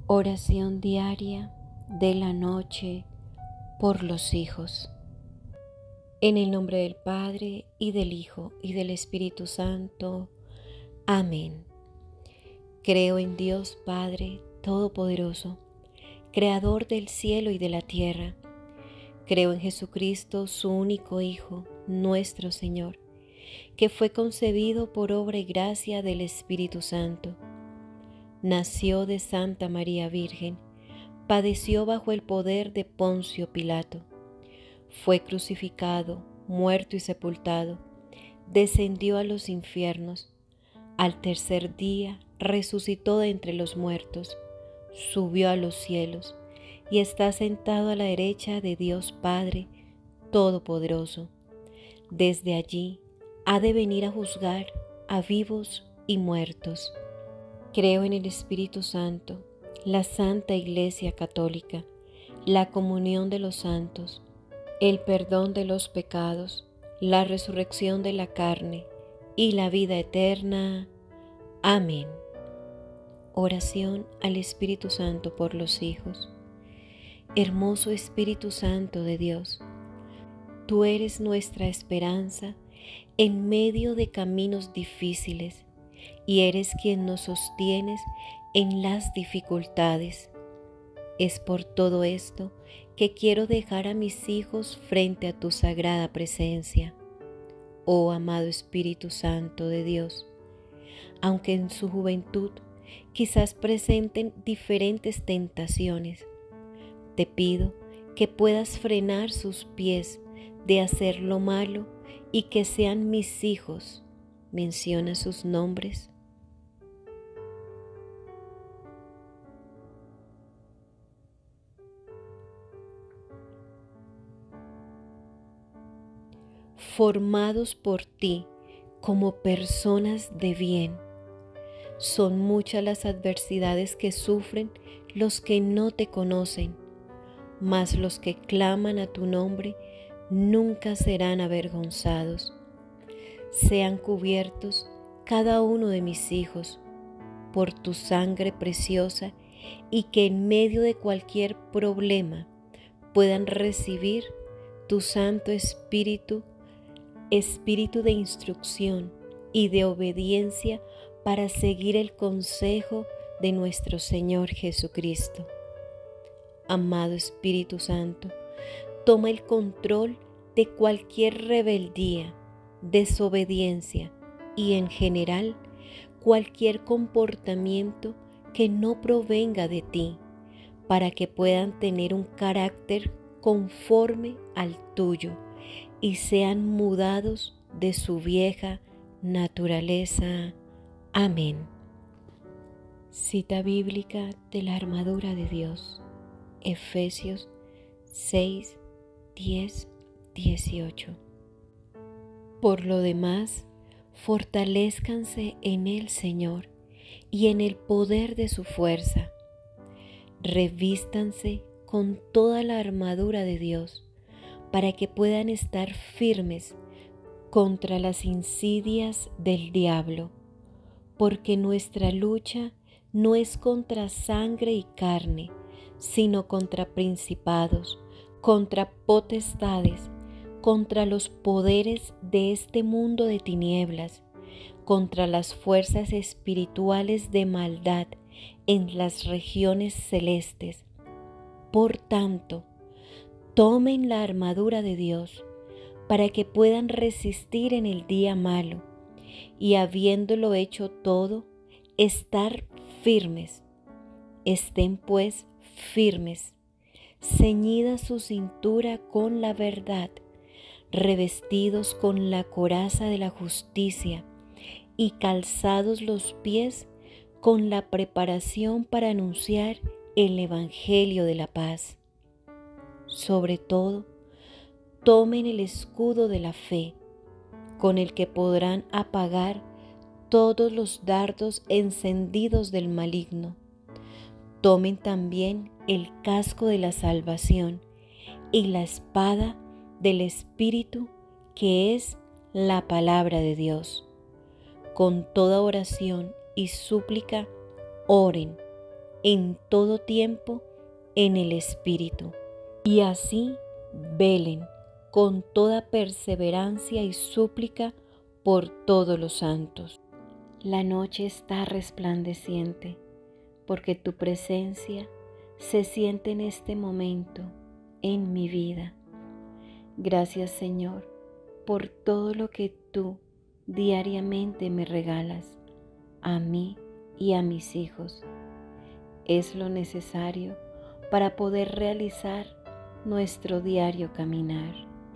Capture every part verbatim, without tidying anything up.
Oración diaria de la noche por los hijos. En el nombre del Padre, y del Hijo, y del Espíritu Santo. Amén. Creo en Dios Padre Todopoderoso, Creador del cielo y de la tierra. Creo en Jesucristo, su único Hijo, nuestro Señor, que fue concebido por obra y gracia del Espíritu Santo. Nació de Santa María Virgen, padeció bajo el poder de Poncio Pilato, fue crucificado, muerto y sepultado, descendió a los infiernos, al tercer día resucitó de entre los muertos, subió a los cielos y está sentado a la derecha de Dios Padre Todopoderoso. Desde allí ha de venir a juzgar a vivos y muertos. Creo en el Espíritu Santo, la Santa Iglesia Católica, la comunión de los santos, el perdón de los pecados, la resurrección de la carne y la vida eterna. Amén. Oración al Espíritu Santo por los hijos. Hermoso Espíritu Santo de Dios, tú eres nuestra esperanza en medio de caminos difíciles, y eres quien nos sostienes en las dificultades. Es por todo esto que quiero dejar a mis hijos frente a tu sagrada presencia. Oh amado Espíritu Santo de Dios, aunque en su juventud quizás presenten diferentes tentaciones, te pido que puedas frenar sus pies de hacer lo malo y que sean mis hijos. Menciona sus nombres. Formados por ti como personas de bien. Son muchas las adversidades que sufren los que no te conocen, mas los que claman a tu nombre nunca serán avergonzados. Sean cubiertos cada uno de mis hijos por tu sangre preciosa, y que en medio de cualquier problema puedan recibir tu Santo Espíritu, Espíritu de instrucción y de obediencia para seguir el consejo de nuestro Señor Jesucristo. Amado Espíritu Santo, toma el control de cualquier rebeldía, desobediencia y en general cualquier comportamiento que no provenga de ti, para que puedan tener un carácter conforme al tuyo y sean mudados de su vieja naturaleza. Amén. Cita bíblica de la armadura de Dios, Efesios seis, diez, dieciocho. Por lo demás, fortalézcanse en el Señor y en el poder de su fuerza. Revístanse con toda la armadura de Dios, para que puedan estar firmes contra las insidias del diablo, porque nuestra lucha no es contra sangre y carne, sino contra principados, contra potestades, contra los poderes de este mundo de tinieblas, contra las fuerzas espirituales de maldad en las regiones celestes. Por tanto, tomen la armadura de Dios para que puedan resistir en el día malo y, habiéndolo hecho todo, estar firmes. Estén pues firmes, ceñida su cintura con la verdad, revestidos con la coraza de la justicia y calzados los pies con la preparación para anunciar el Evangelio de la paz. Sobre todo, tomen el escudo de la fe, con el que podrán apagar todos los dardos encendidos del maligno. Tomen también el casco de la salvación y la espada del Espíritu, que es la palabra de Dios. Con toda oración y súplica, oren en todo tiempo en el Espíritu, y así velen con toda perseverancia y súplica por todos los santos. La noche está resplandeciente, porque tu presencia se siente en este momento en mi vida. Gracias, Señor, por todo lo que tú diariamente me regalas a mí y a mis hijos. Es lo necesario para poder realizar nuestro diario caminar.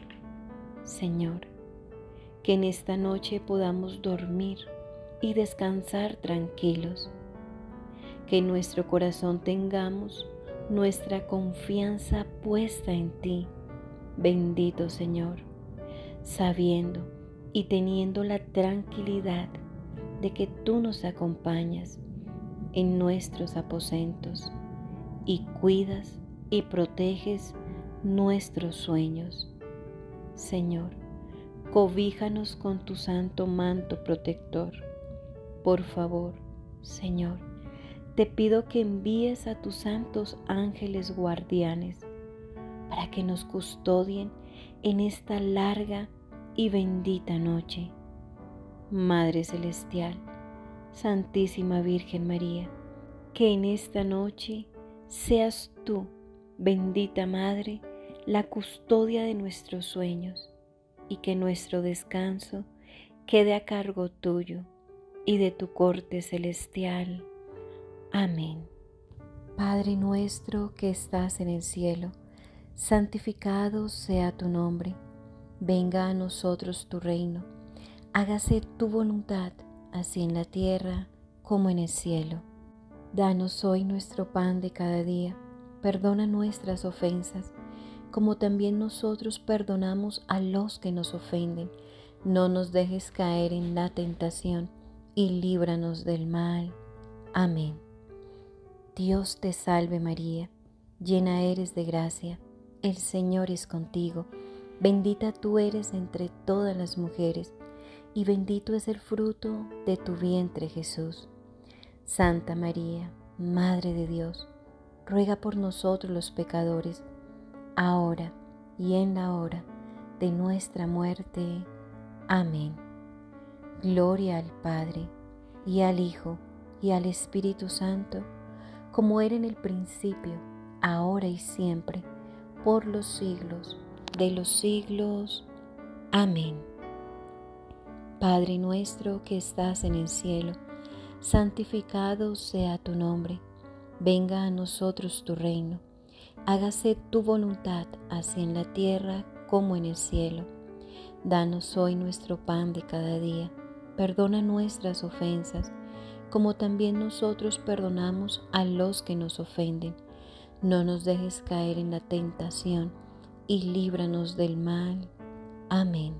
Señor, que en esta noche podamos dormir y descansar tranquilos, que en nuestro corazón tengamos nuestra confianza puesta en ti, bendito Señor, sabiendo y teniendo la tranquilidad de que tú nos acompañas en nuestros aposentos y cuidas y proteges nuestros sueños. Señor, cobíjanos con tu santo manto protector. Por favor, Señor, te pido que envíes a tus santos ángeles guardianes para que nos custodien en esta larga y bendita noche. Madre Celestial, Santísima Virgen María, que en esta noche seas tú, bendita Madre, la custodia de nuestros sueños, y que nuestro descanso quede a cargo tuyo y de tu corte celestial. Amén. Padre nuestro que estás en el cielo, santificado sea tu nombre. Venga a nosotros tu reino. Hágase tu voluntad, así en la tierra como en el cielo. Danos hoy nuestro pan de cada día. Perdona nuestras ofensas, como también nosotros perdonamos a los que nos ofenden. No nos dejes caer en la tentación, y líbranos del mal. Amén. Dios te salve María, llena eres de gracia, el Señor es contigo. Bendita tú eres entre todas las mujeres, y bendito es el fruto de tu vientre Jesús. Santa María, Madre de Dios, ruega por nosotros los pecadores, ahora y en la hora de nuestra muerte. Amén. Gloria al Padre, y al Hijo, y al Espíritu Santo, como era en el principio, ahora y siempre, por los siglos de los siglos. Amén. Padre nuestro que estás en el cielo, santificado sea tu nombre. Venga a nosotros tu reino. Hágase tu voluntad, así en la tierra como en el cielo. Danos hoy nuestro pan de cada día. Perdona nuestras ofensas, como también nosotros perdonamos a los que nos ofenden. No nos dejes caer en la tentación, y líbranos del mal. Amén.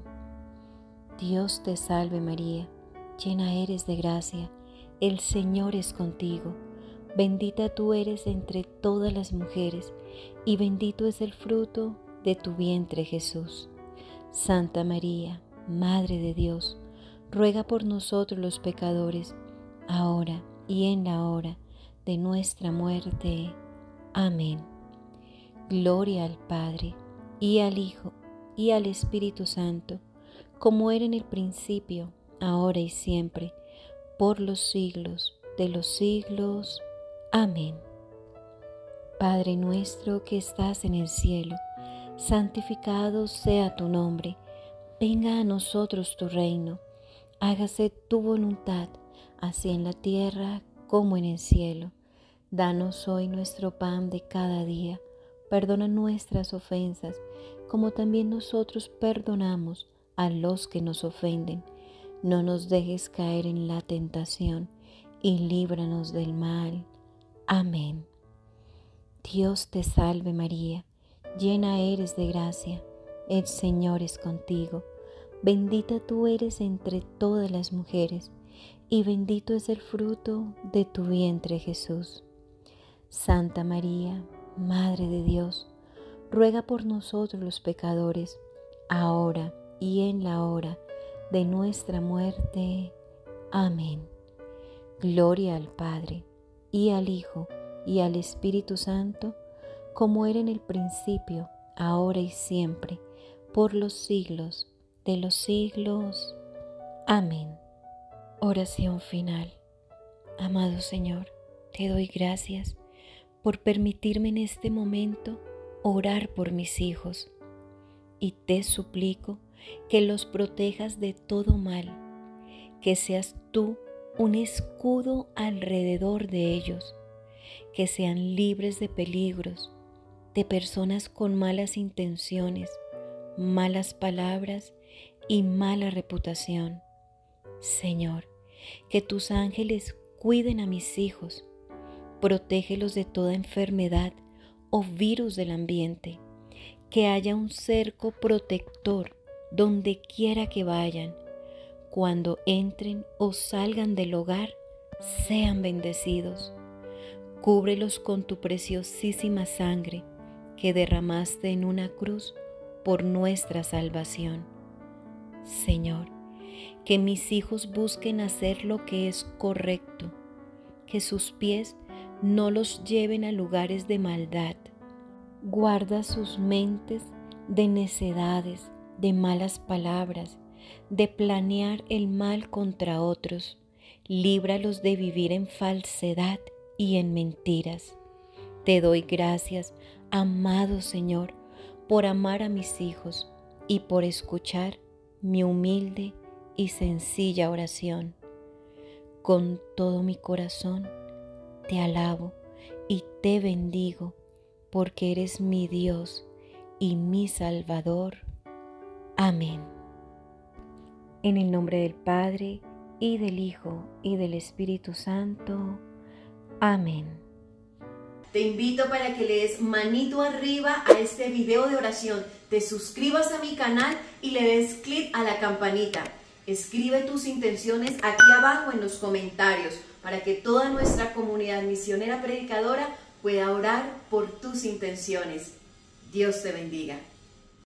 Dios te salve María, llena eres de gracia, el Señor es contigo. Bendita tú eres entre todas las mujeres, y bendito es el fruto de tu vientre Jesús. Santa María, Madre de Dios, ruega por nosotros los pecadores, ahora y en la hora de nuestra muerte. Amén. Gloria al Padre, y al Hijo, y al Espíritu Santo, como era en el principio, ahora y siempre, por los siglos de los siglos. Amén. Padre nuestro que estás en el cielo, santificado sea tu nombre. Venga a nosotros tu reino. Hágase tu voluntad, así en la tierra como en el cielo. Danos hoy nuestro pan de cada día. Perdona nuestras ofensas, como también nosotros perdonamos a los que nos ofenden. No nos dejes caer en la tentación, y líbranos del mal. Amén. Dios te salve María, llena eres de gracia, el Señor es contigo. Bendita tú eres entre todas las mujeres, y bendito es el fruto de tu vientre Jesús. Santa María, Madre de Dios, ruega por nosotros los pecadores, ahora y en la hora de nuestra muerte. Amén. Gloria al Padre, y al Hijo, y al Espíritu Santo, como era en el principio, ahora y siempre, por los siglos de los siglos. Amén. Oración final. Amado Señor, te doy gracias por permitirme en este momento orar por mis hijos, y te suplico que los protejas de todo mal, que seas tú un escudo alrededor de ellos, que sean libres de peligros, de personas con malas intenciones, malas palabras y mala reputación. Señor, que tus ángeles cuiden a mis hijos, protégelos de toda enfermedad o virus del ambiente, que haya un cerco protector donde quiera que vayan. Cuando entren o salgan del hogar, sean bendecidos. Cúbrelos con tu preciosísima sangre que derramaste en una cruz por nuestra salvación. Señor, que mis hijos busquen hacer lo que es correcto, que sus pies no los lleven a lugares de maldad. Guarda sus mentes de necedades, de malas palabras, de planear el mal contra otros. Líbralos de vivir en falsedad y en mentiras. Te doy gracias, amado Señor, por amar a mis hijos y por escuchar mi humilde y sencilla oración. Con todo mi corazón te alabo y te bendigo, porque eres mi Dios y mi Salvador. Amén. En el nombre del Padre, y del Hijo, y del Espíritu Santo. Amén. Te invito para que le des manito arriba a este video de oración, te suscribas a mi canal y le des clic a la campanita. Escribe tus intenciones aquí abajo en los comentarios para que toda nuestra comunidad misionera predicadora pueda orar por tus intenciones. Dios te bendiga.